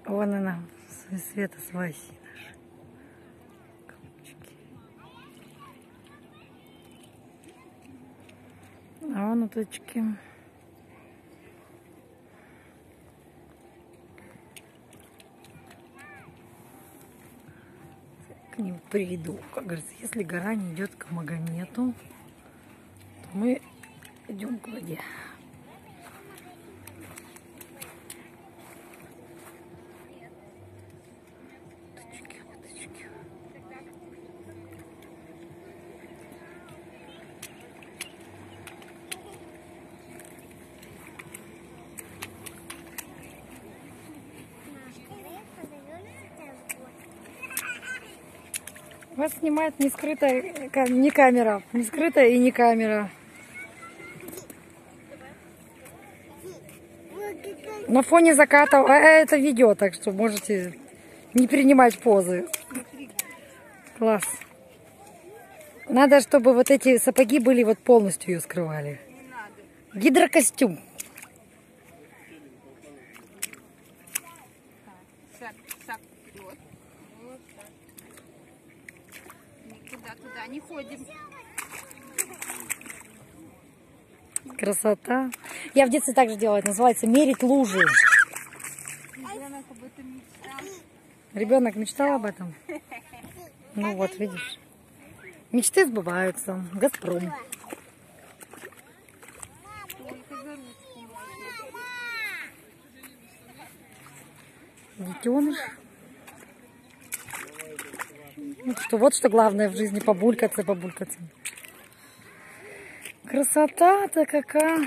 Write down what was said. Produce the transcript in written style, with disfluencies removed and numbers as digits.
Вон она, Света с Васей наши. А вон уточки. К ним приду. Как говорится, если гора не идет к Магомету, то мы идем к воде. Уточки, уточки. Вас снимает не скрытая, не камера, не скрытая и не камера. На фоне заката, это видео, так что можете не принимать позы. Класс. Надо, чтобы вот эти сапоги были вот полностью ее скрывали. Гидрокостюм. Никуда туда не ходим. Красота. Я в детстве так же делала. Это называется мерить лужи. Ребенок об этом мечтал. Ребенок мечтал об этом? Ну вот, видишь. Мечты сбываются. Газпром. Только за ручку. Детеныш. Вот что главное в жизни. Побулькаться, побулькаться. Красота-то какая.